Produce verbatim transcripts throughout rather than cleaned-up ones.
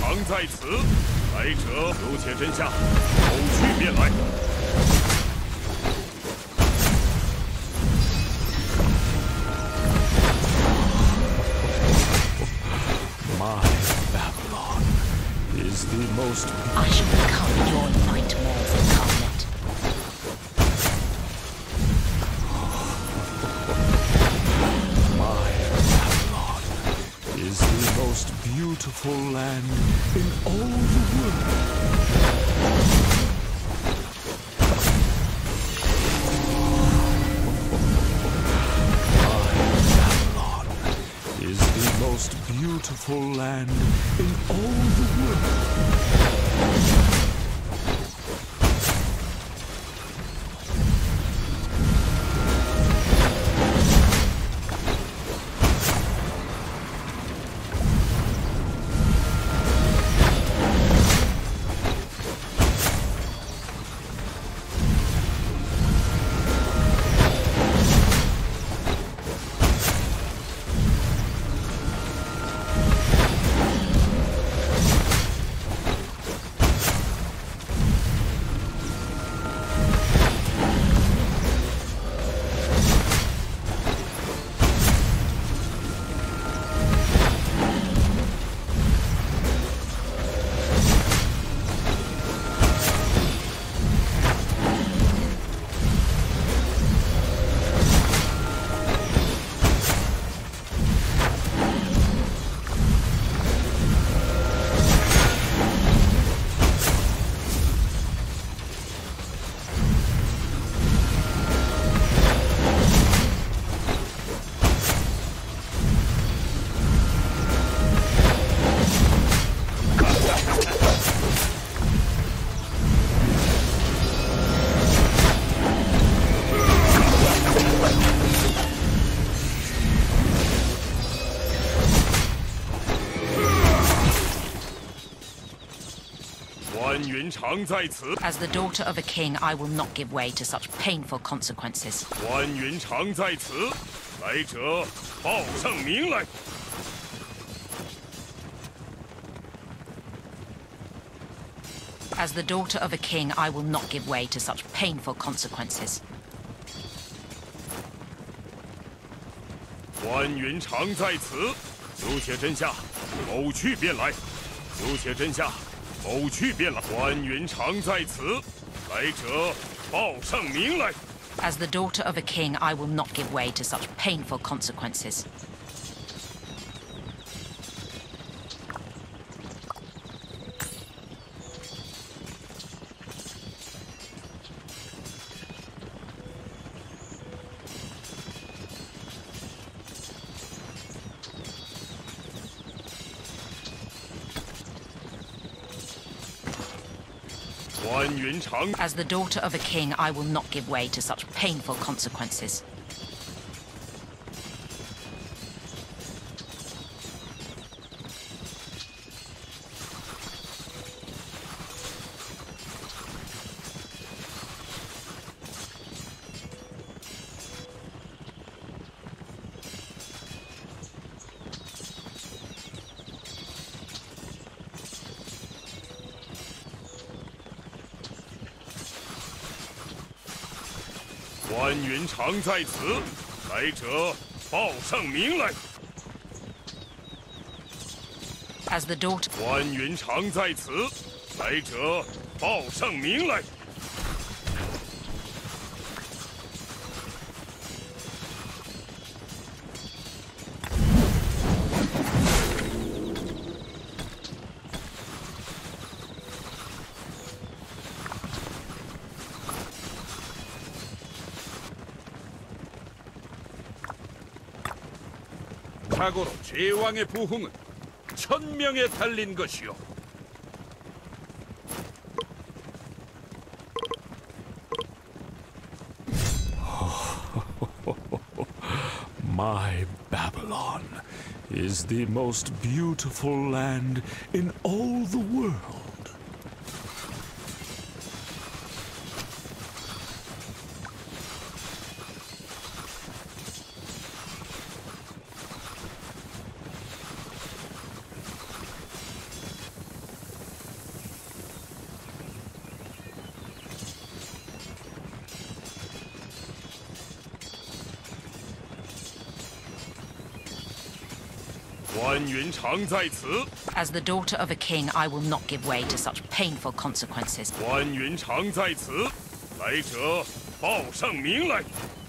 常在此，来者有且真下，某去便来。 My Babylon is the most... I shall become your nightmares incarnate. My Babylon is the most beautiful land in all the world. Is the most beautiful land in all the world. As the daughter of a king, I will not give way to such painful consequences. 关云长在此，来者报上名来。 As the daughter of a king, I will not give way to such painful consequences. 关云长在此，有且真下，某去便来。有且真下，某去便来。关云长在此，来者报上名来。 As the daughter of a king, I will not give way to such painful consequences. As the daughter of a king, I will not give way to such painful consequences. As the daughter... 关云长在此，来者报上名来。 자고로 제왕의 부흥은 천명에 달린 것이오. My Babylon is the most beautiful land in all the world. 关云长在此。 As the daughter of a king, I will not give way to such painful consequences. 关云长在此，来者报上名来。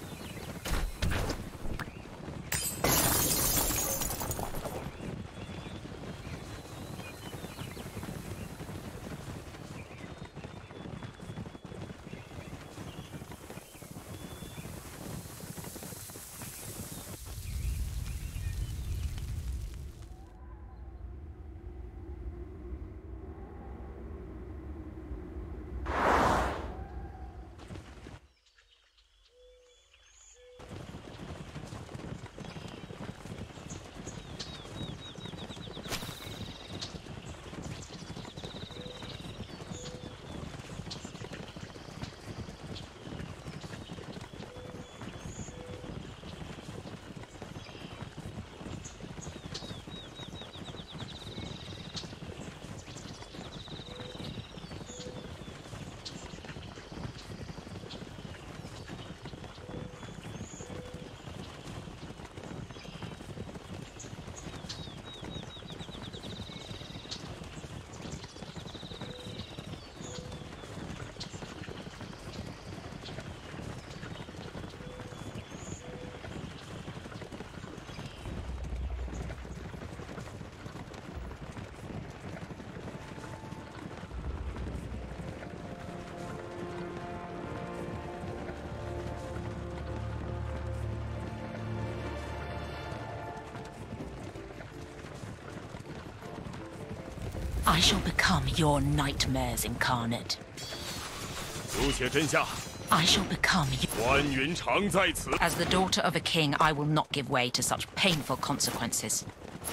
I shall become your nightmares incarnate. 主且真下， I shall become you. 关云长在此。 As the daughter of a king, I will not give way to such painful consequences.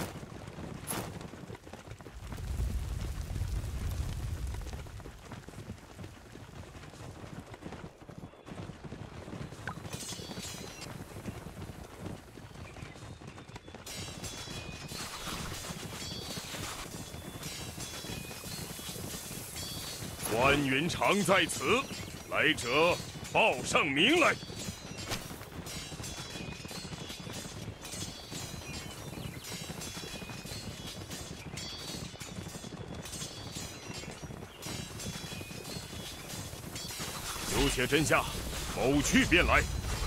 关云长在此，来者报上名来。 有且真下，某去便来。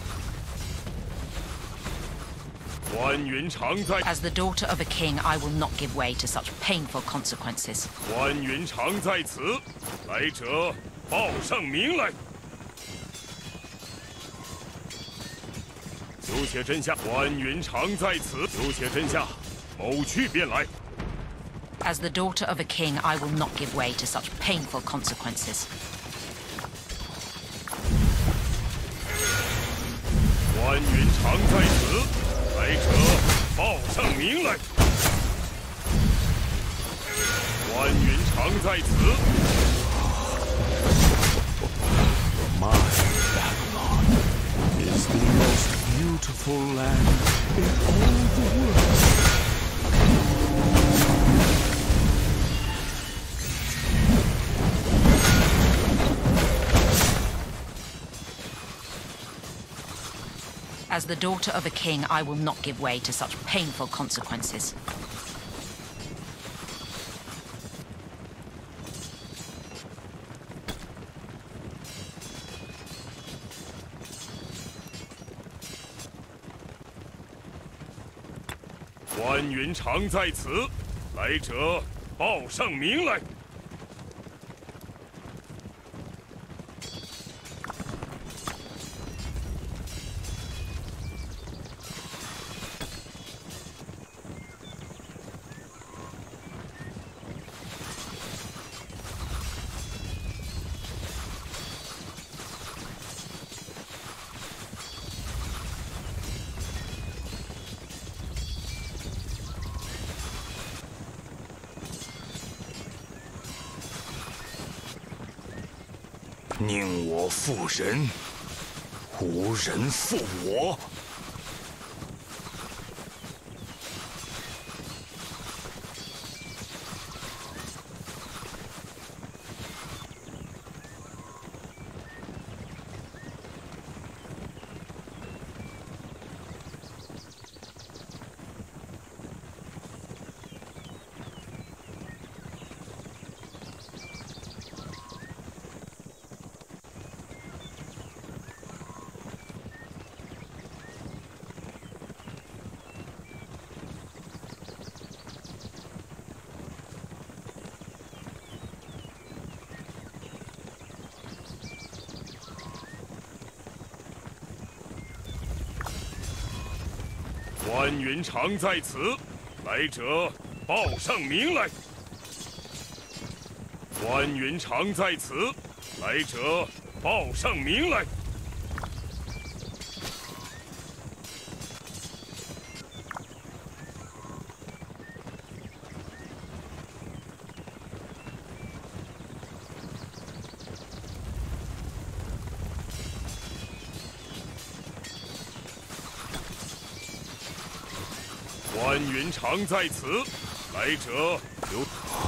关云长在， As the daughter of a king, I will not give way to such painful consequences. 关云长在此，来者报上名来。有且真下，关云长在此。有且真下，某去便来。 As the daughter of a king, I will not give way to such painful consequences. 关云长在此，来者报上名来。关云长在此。 My Babylon is the most beautiful land in all the world. As the daughter of a king, I will not give way to such painful consequences. 关云长在此，来者报上名来。 宁我负人，无人负我。 关云长在此，来者报上名来。关云长在此，来者报上名来。 关云长在此，来者有。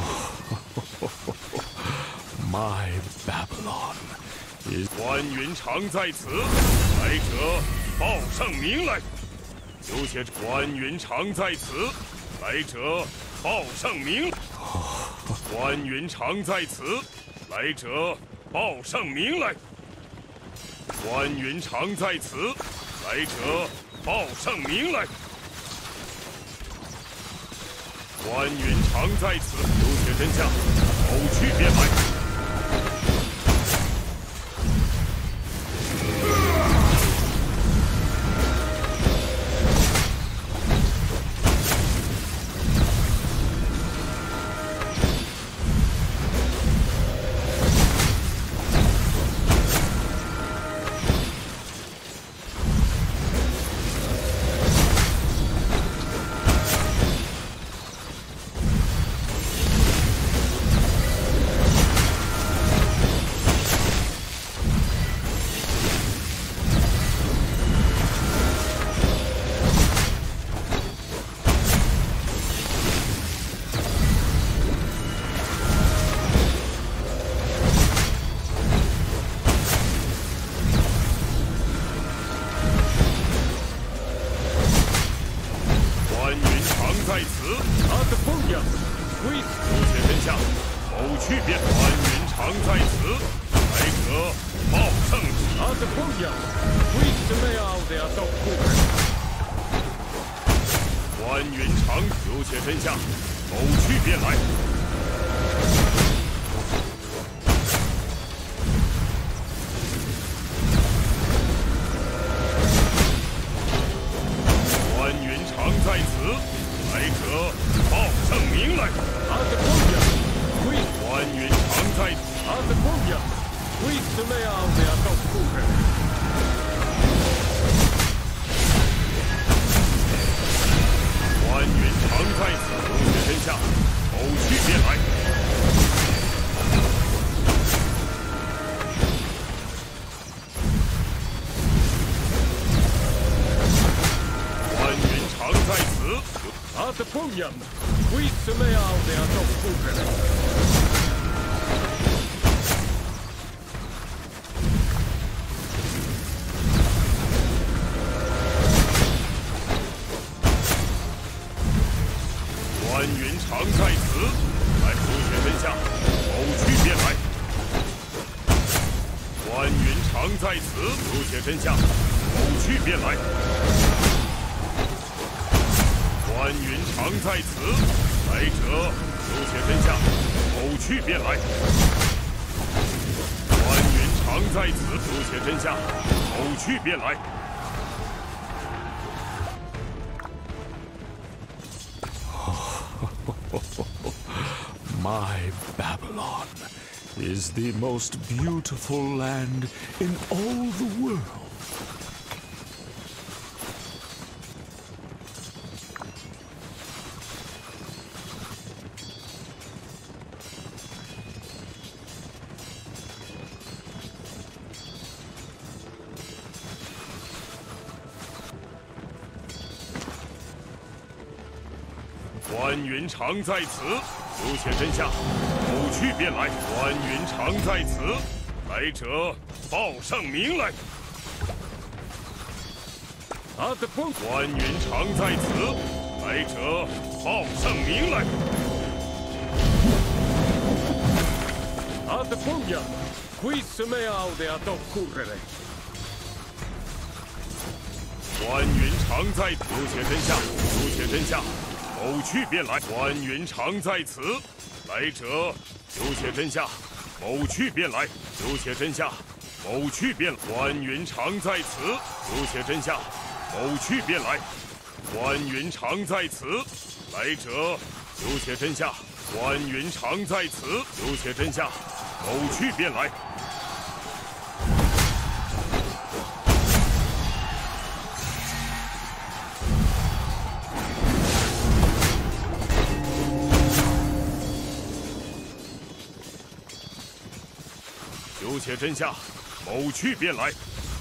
My Babylon is 关云长在此，来者报上名来。有且关云长在此，来者报上名。关云长在此，来者报上名来。关云长在此，来者报上名来。 关云长在此，有且真相，某去便来。在此， 他的凤阳，归死。 有且真相，某去便。关云长在此，来者报圣旨。 他的凤阳，归死没有的呀，都不肯。 关云长，有且真相，某去便来。关云长在此。 来者报上名来！ 他的凤阳，归关云长在。 他的凤阳，归死没有的呀，都不肯。 关云长在此，有且真相，某去便来。关云长在此。 他的凤阳，归死没有的呀，都不肯。 关云长在此，来有且真相，某去便来。关云长在此，有且真相，某去便来。 关云长在此，来者有且真相，某去便来。关云长在此，有且真相，某去便来。 My Babylon is the most beautiful land in all the world. 关云长在此，有且真相，某去便来。关云长在此，来者报上名来。 他的凤关云长在此，来者报上名来。 他的凤阳，归死没有的呀，都不肯。 关云长在，有且真相，有且真相。 某去便来。关云长在此，来者有且真相，某去便来。有且真相，某去便。关云长在此，有且真相，某去便来。 关云长在此，来者休且阵下。关云长在此，休且阵下。某去便来。休且阵下，某去便来。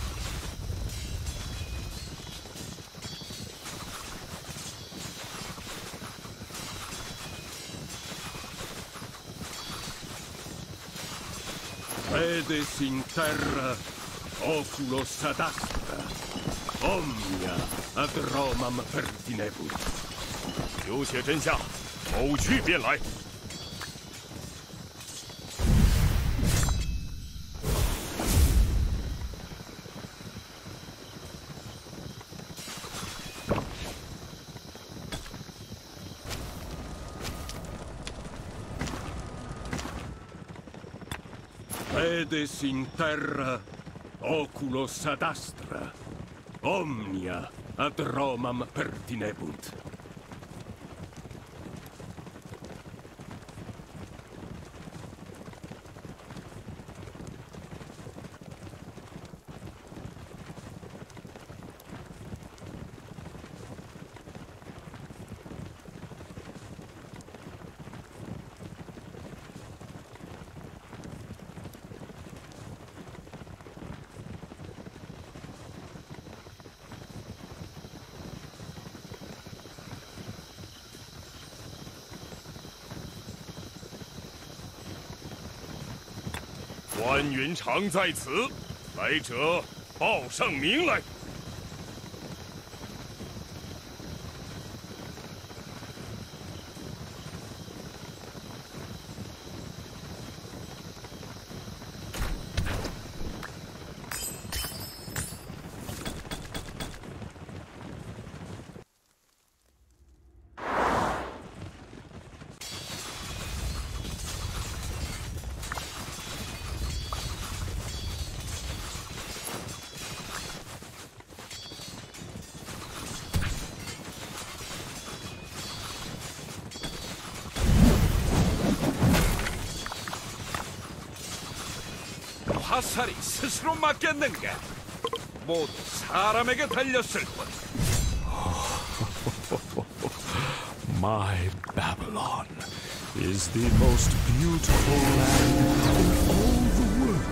Pedes in terra, oculos ad astra, omnia ad Romam pertinebunt. 休且阵下，某去便来。 Pedes in terra, oculos ad astra, omnia ad Romam pertinebunt. 关云长在此，来者报上名来。 화살이 스스로 맞겠는가? 모두 사람에게 달렸을 뿐. My Babylon is the most beautiful land in all the world.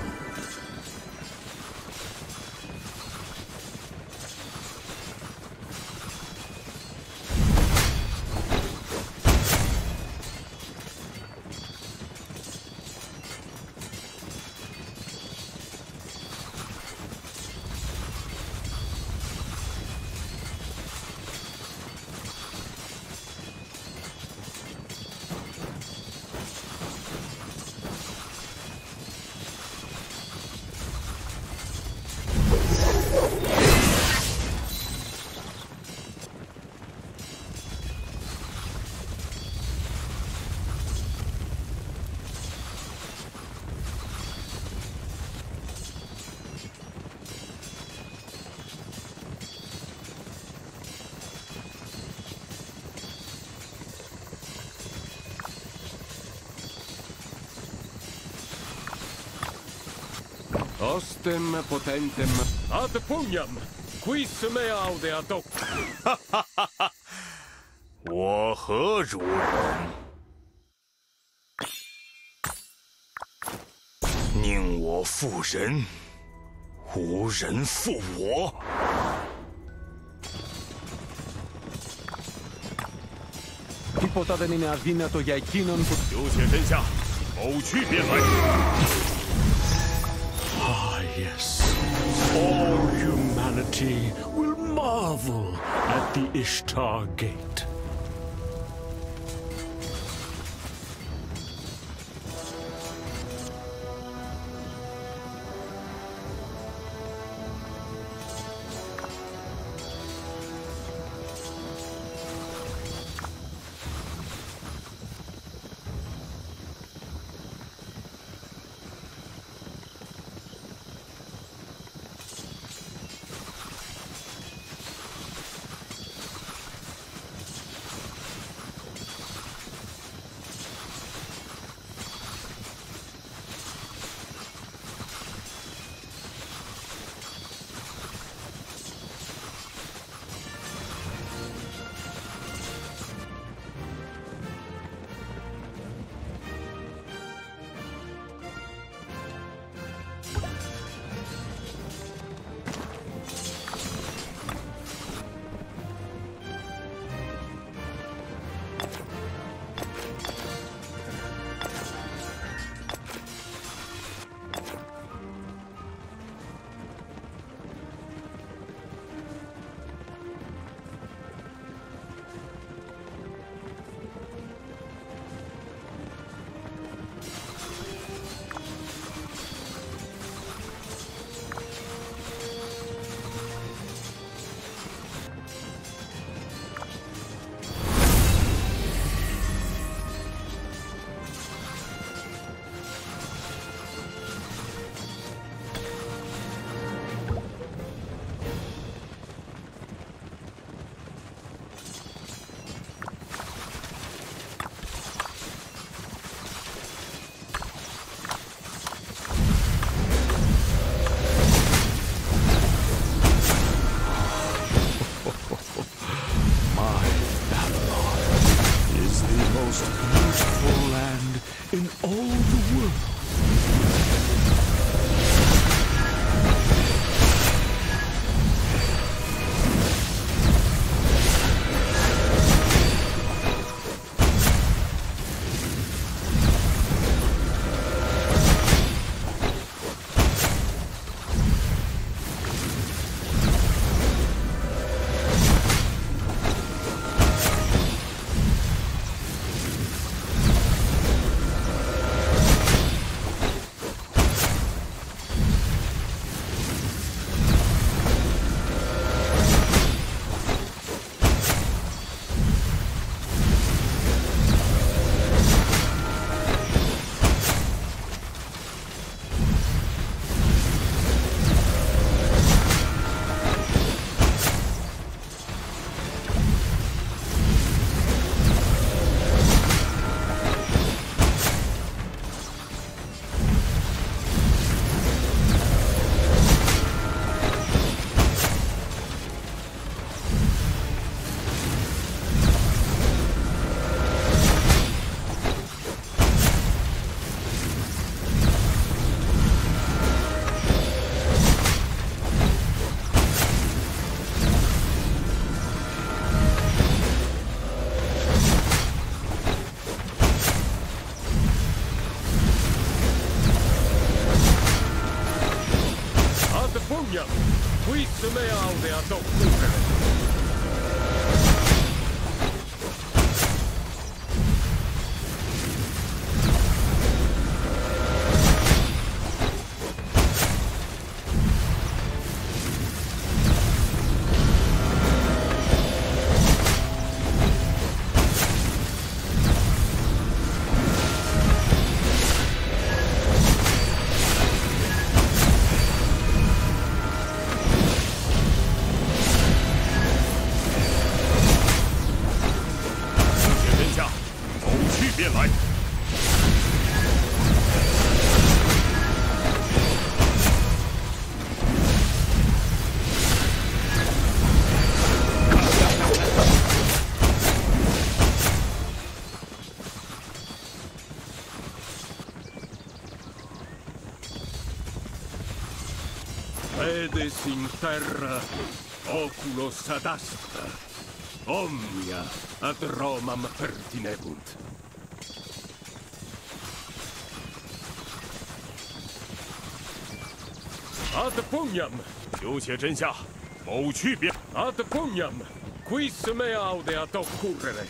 Ostem potentem ad pugnam, quis me audeat hoc. 我何如人？宁我负人，无人负我。 Τίποτα δεν είναι αδύνατο για εκείνον που... 休且阵下，某去便来。 Ah, yes. All humanity will marvel at the Ishtar Gate. most beautiful land in all the world. Quis me audea docurre. Edes in terra, oculos ad asta, omnia ad Romam pertinebunt. Ad pugnam! 有且真下，某去便。 Ad pugnam! Quis me audeat occurrere?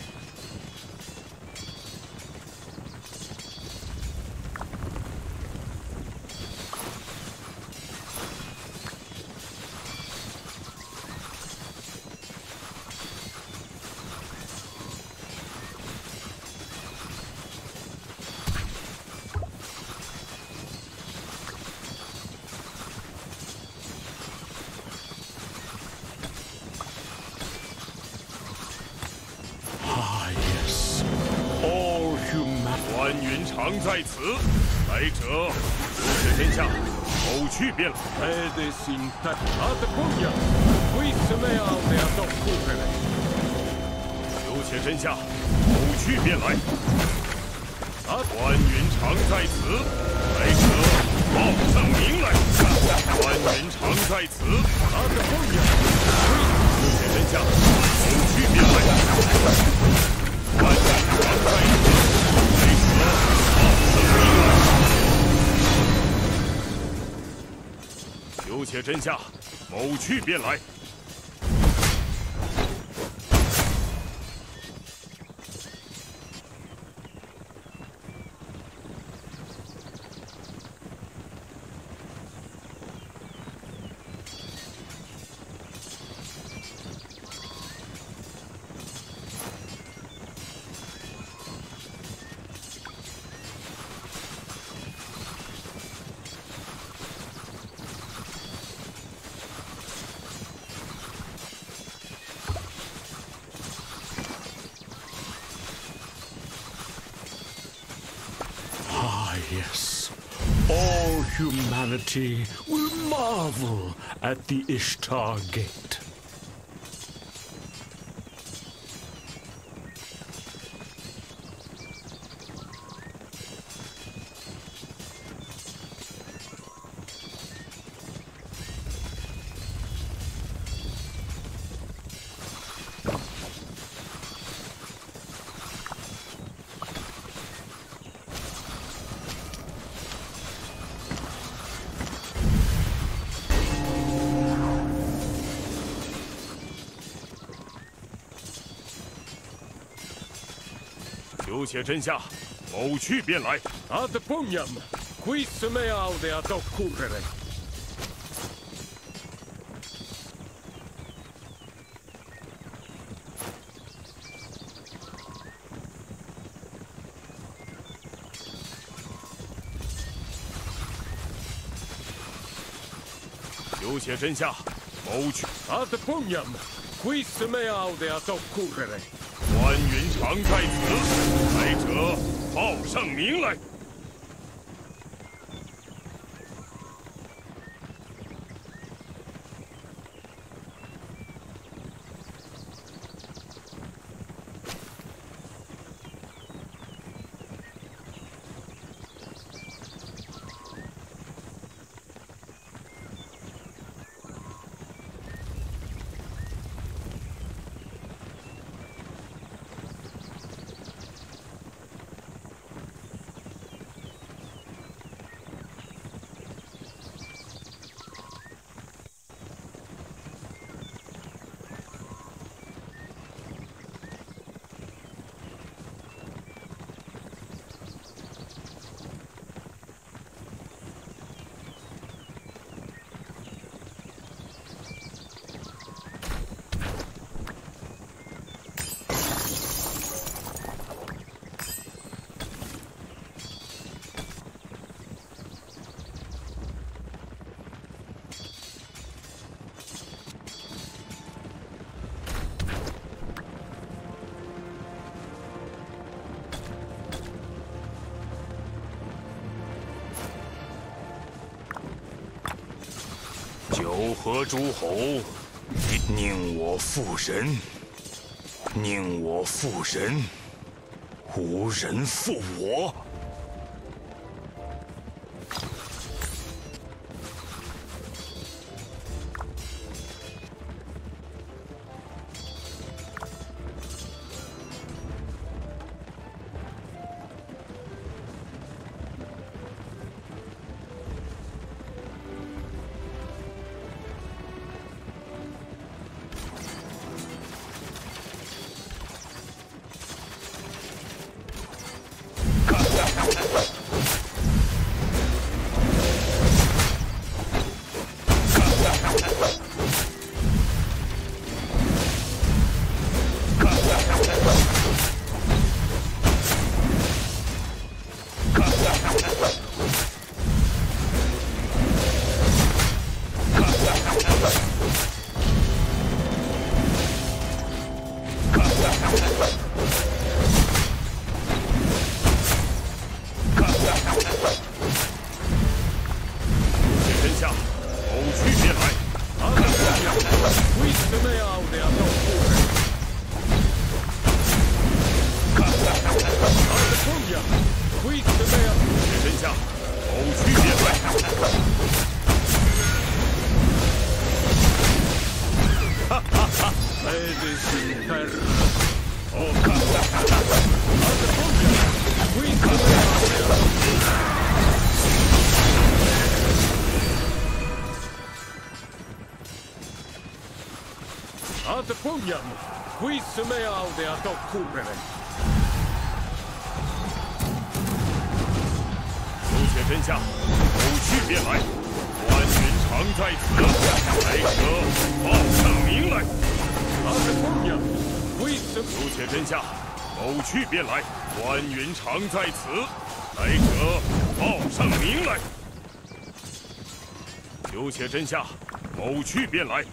All human. 关云长在此，来者有且真下，某去便来。 Edes in terra, ad pugnam! Quis me audeat occurrere? 有且真下，某去便来。关云长在此，来者报上名来。关云长在此， Ad pugnam! 有且真下，某去便来。关云长在此，来者报上名来。有且真下，某去便来。 Yes, all humanity will marvel at the Ishtar Gate. 求且真下，某去便来。 Ad pugnam, quis me audeat occurrere. 求且真下，某去。 Ad pugnam, quis me audeat occurrere. 关云长在此，来者报上名来。 九合诸侯，宁我负人，宁我负人，无人负我。 Ad pugnam, quis me audeat occurrere. 求且真下，某去便来。关云长在此，来者报上名来。 Ad pugnam, quis 求且真下，某去便来。关云长在此，来者报上名来。求且真下，某去便来。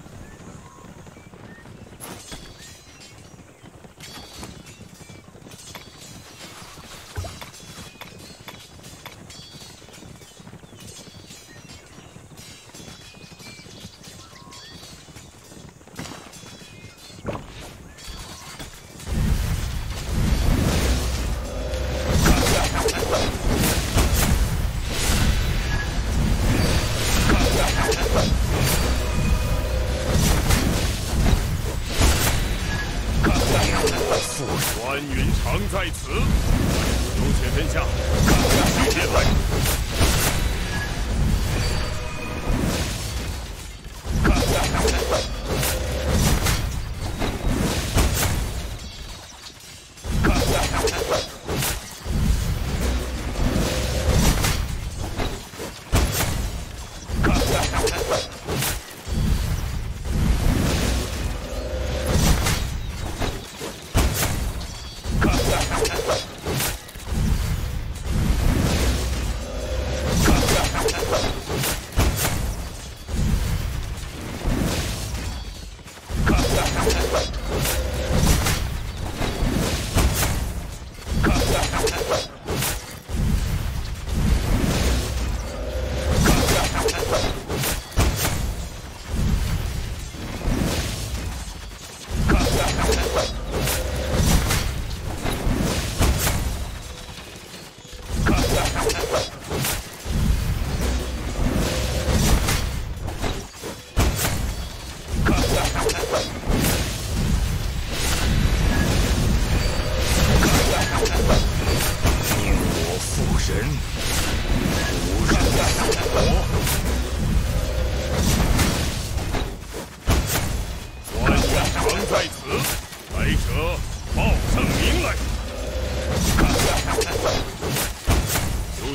关云长在此，求且真下，某去便来。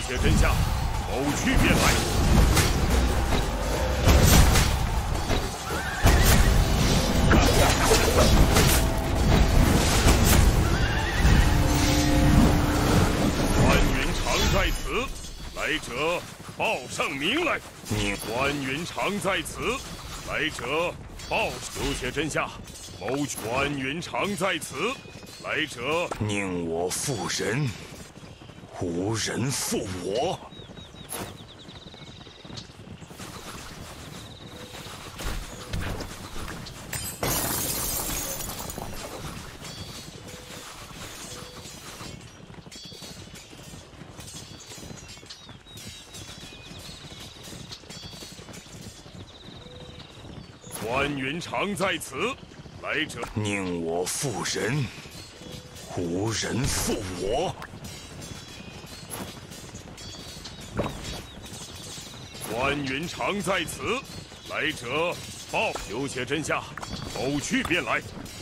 且真相，某去便来。关云长在此，来者报上名来。 宁关云长在此，来者报有且真相，某关云长在此，来者宁我负人，无人负我。 关云长在此，来者宁我负人，无人负我。 关云长在此，来者报有且真相，某去便来。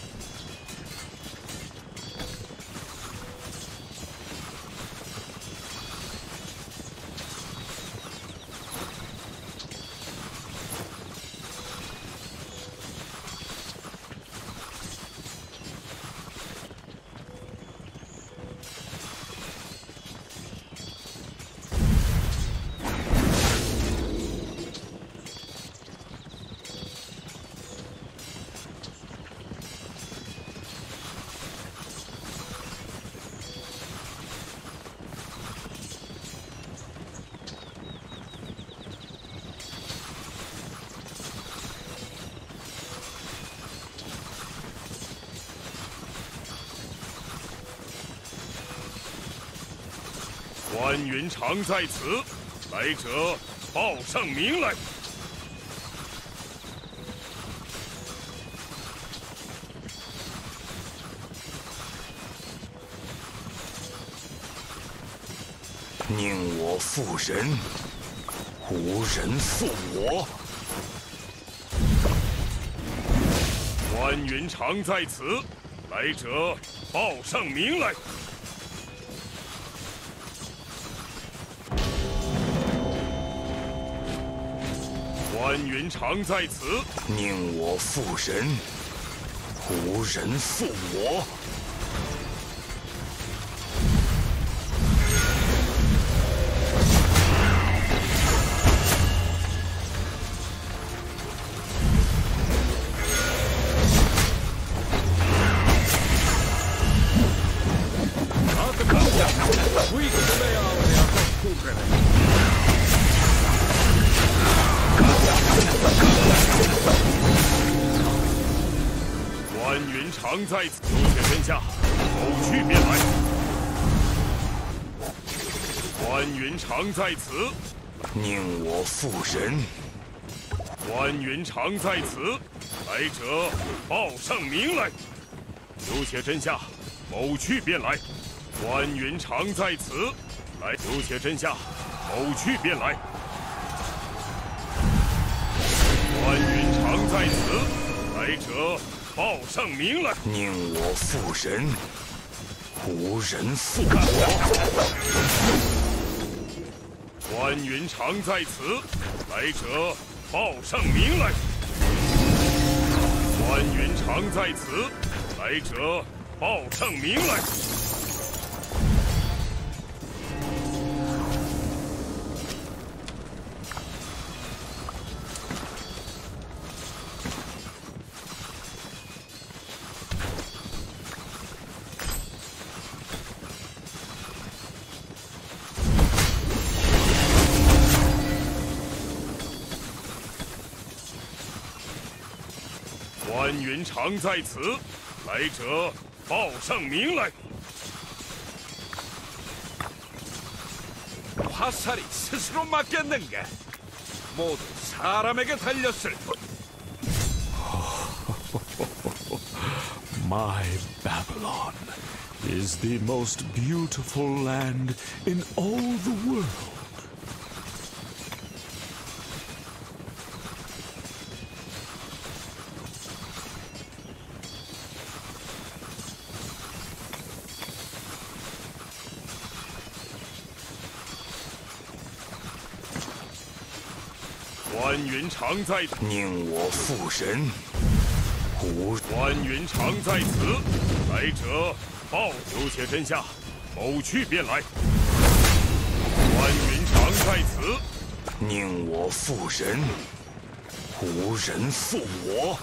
关云长在此，来者报上名来。 宁我负人，无人负我。 关云长在此，来者报上名来。关云长在此， 宁我负人，无人负我。 关云长在此，有且真相，某去便来。关云长在此， 宁我负人。 关云长在此，来者报上名来。有且真相，某去便来。关云长在此，来有且真相，某去便来。关云长在此，来者报上名来。 宁我负人，无人负我。 关云长在此，来者报上名来。关云长在此，来者报上名来。关云长在此，来者报上名来。 화살이 스스로 맞겠는가? 모두 사람에게 달렸을 뿐. My Babylon is the most beautiful land in all the world. 关云长在， 宁我父神，吾关云长在此，来者报，留且真下，某去便来。关云长在此， 宁我父神，无人负我。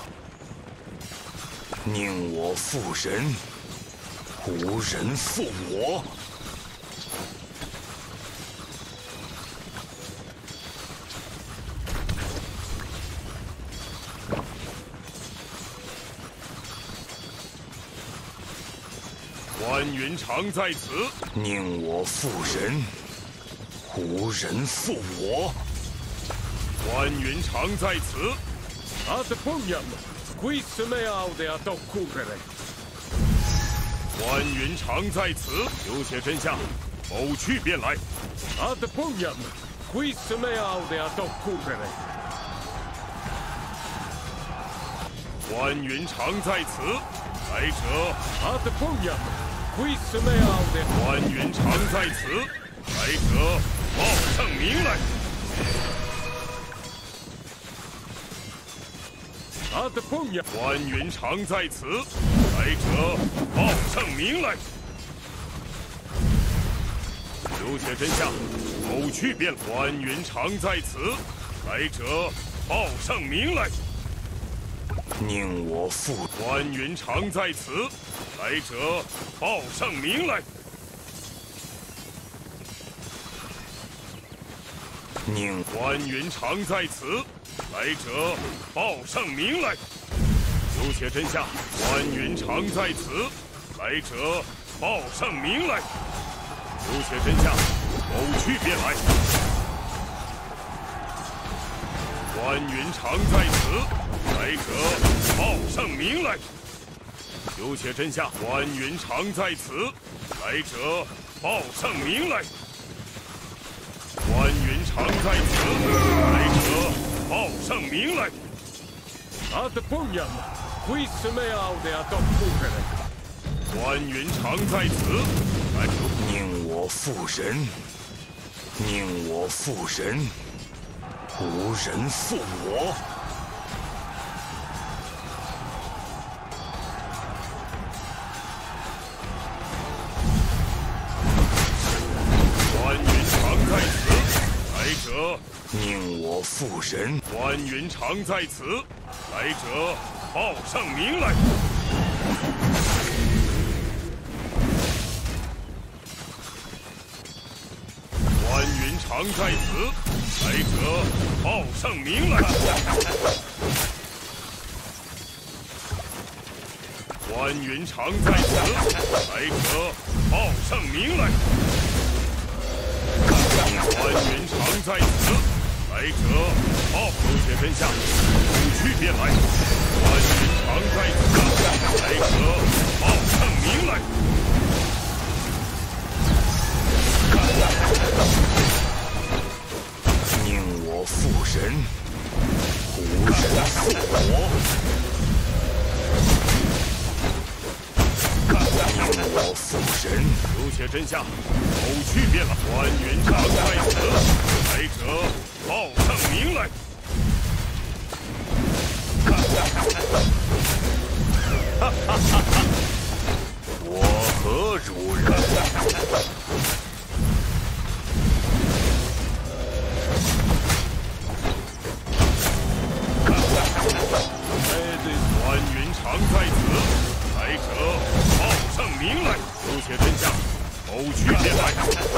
宁我父神，无人负我。 关云长在此， 宁我父神，无人负我。 关云长在此， Ad pugnam, quis me audeat occurrere. 关云长在此，留且真下，某去便来。 Ad pugnam, quis me audeat occurrere. 关云长在此，来者 Ad pugnam, quis me audeat. 关云长在此，来者报上名来。 Ad pugnam, 关云长在此，来者报上名来。留且真下，某去便。关云长在此，来者报上名来。 宁我父关云长在此，来者报上名来。 宁关云长在此，来者报上名来。留且真下，关云长在此，来者报上名来。留且真下，某去便来。关云长在此。 来者报上名来，留且真下。关云长在此，来者报上名来。关云长在此，来者报上名来。 Ad pugnam, quis me audeat occurrere. 关云长在此，来者宁我父神，宁我父神，无人负我。 关云长在此，来者宁我父神， 关云长在此，来者报上名来。关云长在此，来者报上名来。关云长在此，来者报上名来。 关云长在此，来者报留且真下，某去便来。关云长在此，来者报上名来。 宁我父神，无人负我。宁我父神。 留且真下，某去便来。关云长在此，来者报上名来。 哈哈哈哈！我何如人？ 关云长在此，来者报上名来。留且真下。 某去便来。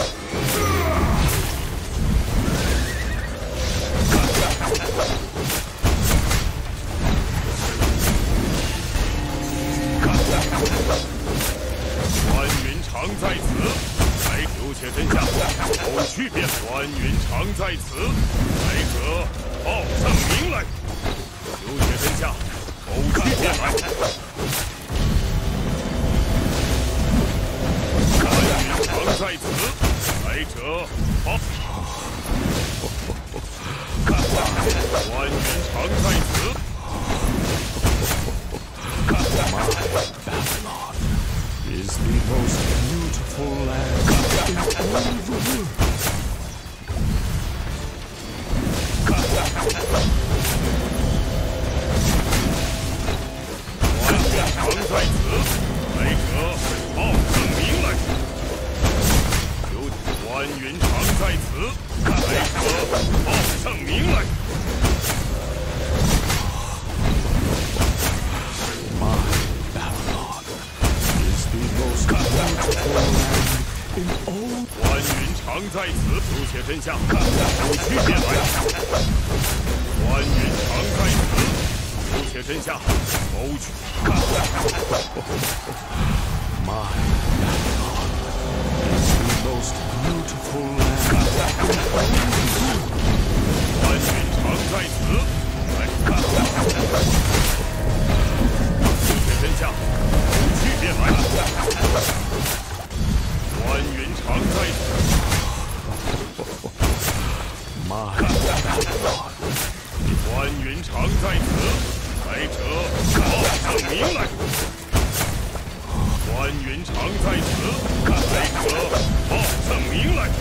关云长在此，来留且真下。某去便。关云长在此，来者报上名来。留且真下。某去便来。 常在此，来者报。关云长在此。 Babylon is the most beautiful land in all the world. 在此，来者报上名来。 In all 关云长在此，有且真相，有区别来。关云长在此，有且真相，谋取。 My Babylon is the most beautiful land. 关云长在此，来，有且真相，有区别来。 关云长在此。 My Babylon. 关云长在此，来者报上名来。关云长在此，来者报上名来。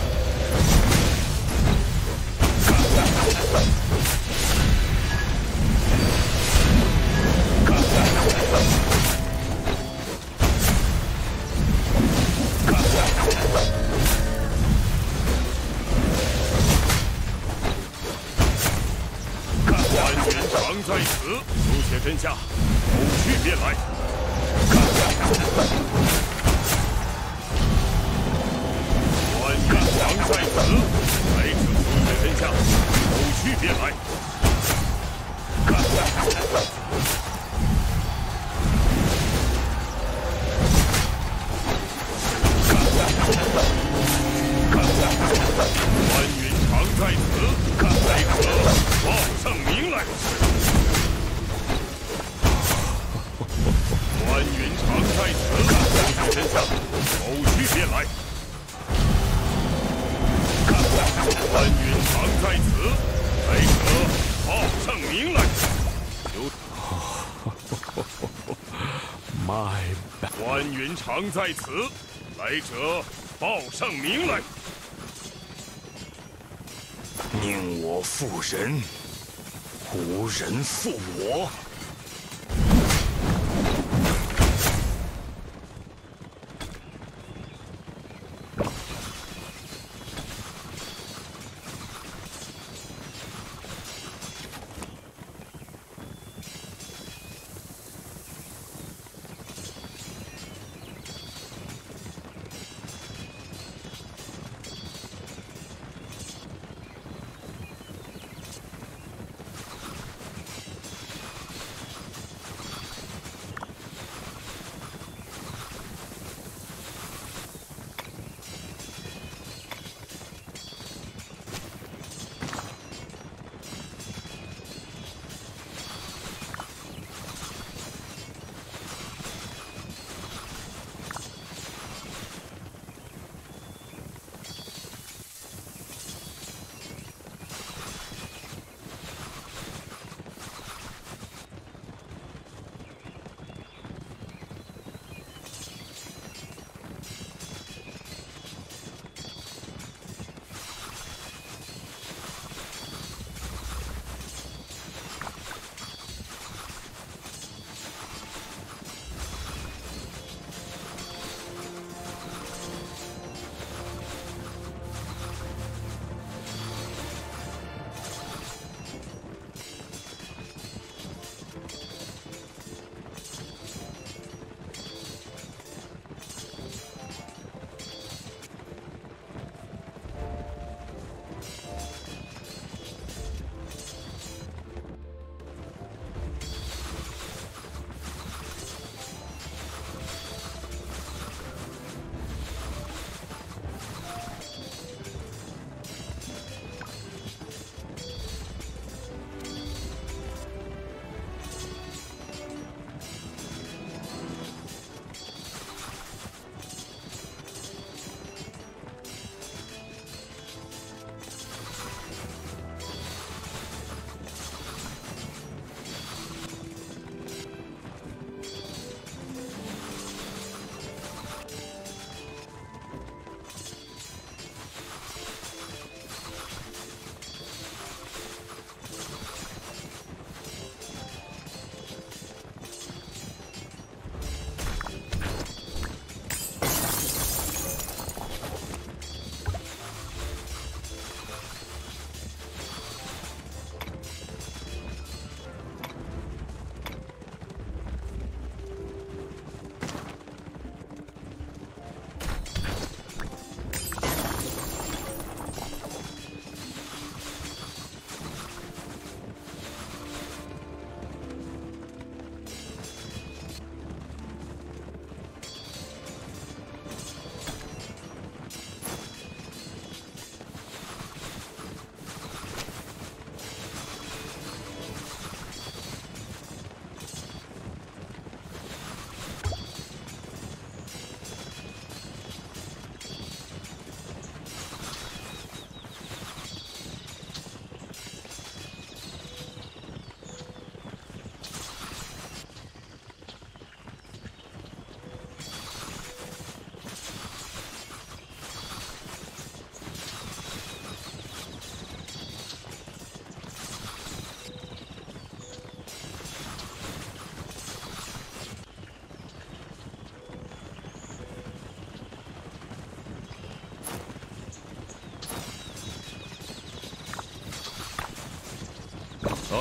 在此，书写真相，有区别来。关云长在此，来者书写真相，有区别来。关云长在此，来者报上名来。 关云长在此，书写真相，有区别来。关云长在此，来者报上名来。有 My 关云长在此，来者报上名来。 宁我负人，无人负我。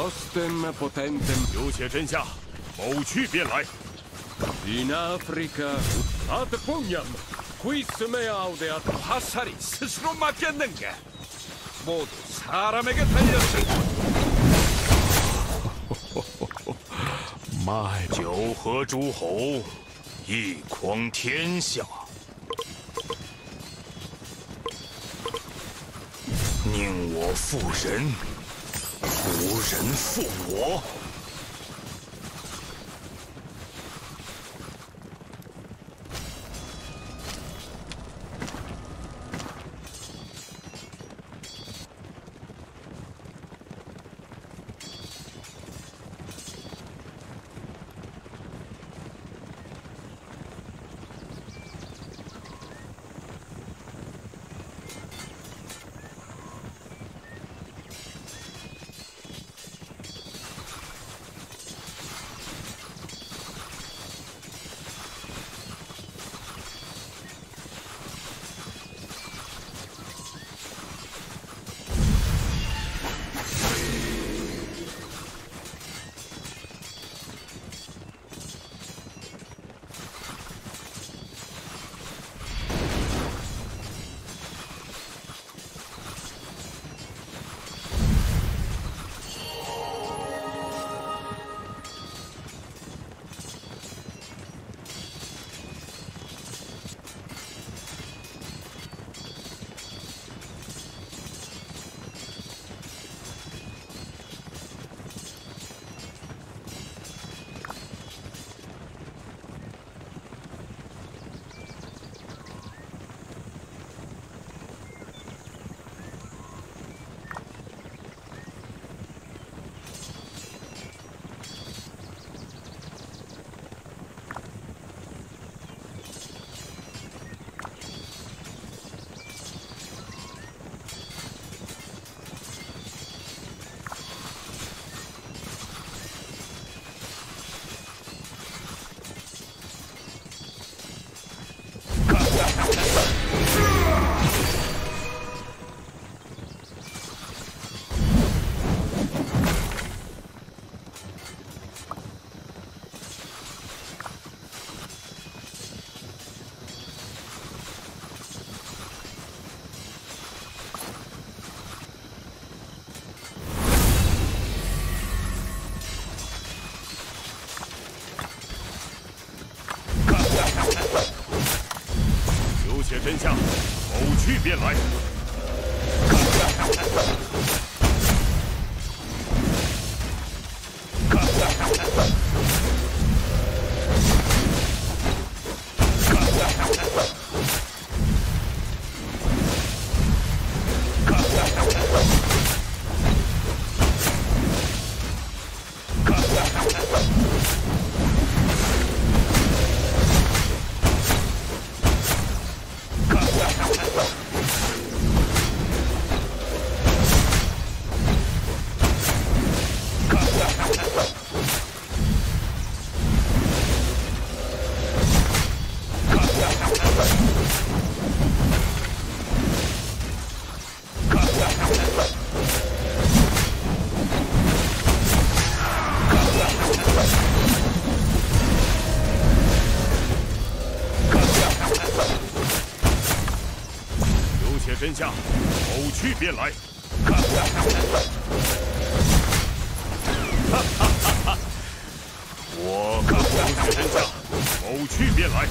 Ostem potentem 有且真相，某去便来。 in Africa ad pugnam, quis me audeat. 화살이 스스로 맞겠는가? 모두 사람에게 달렸을 뿐. My 九合诸侯，一匡天下。宁我负人，无人负我。 有且真相，某去便来。有且真相，某去便来。哈哈哈哈！我有且真相，某去便来。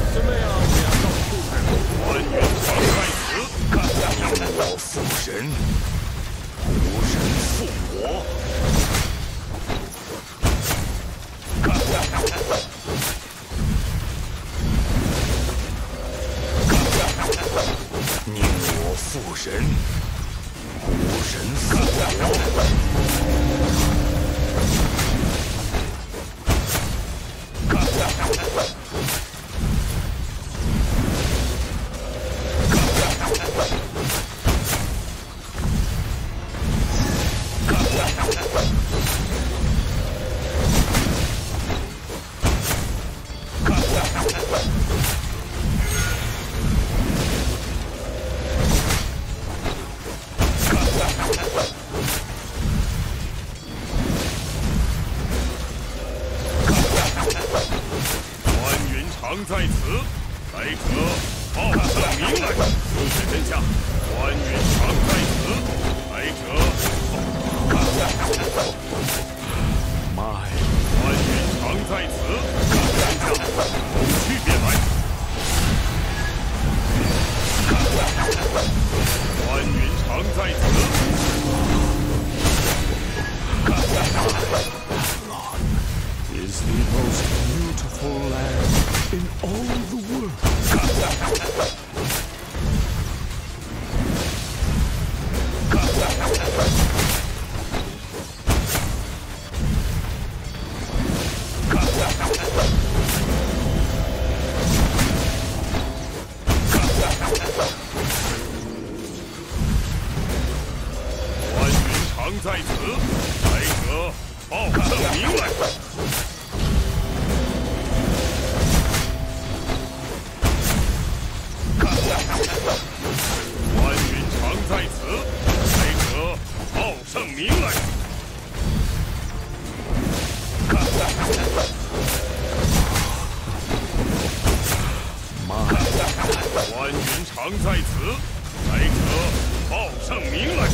宁我负人。 常在此，来者报圣名来。关云长在此，来者报圣名来。关云长在此，来者报圣名来。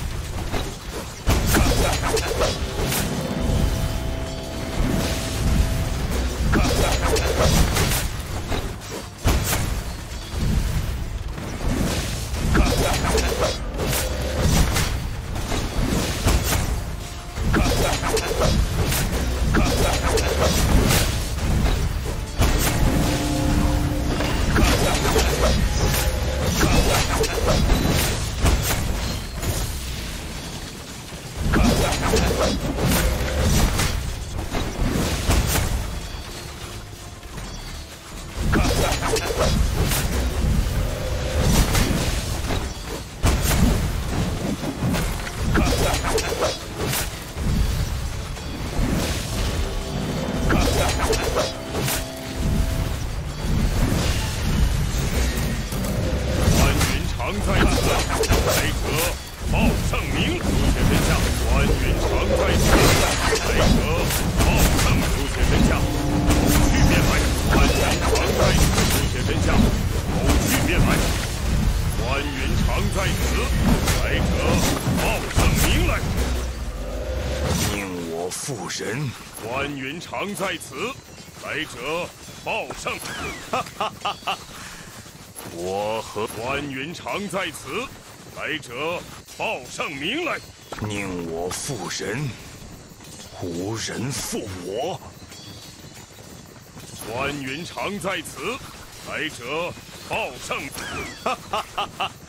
父神， 关云长在此，来者报圣。哈哈哈哈！ 我和关云长在此，来者报圣名来。 宁我父神，无人负我。 关云长在此，来者报圣。哈哈哈哈！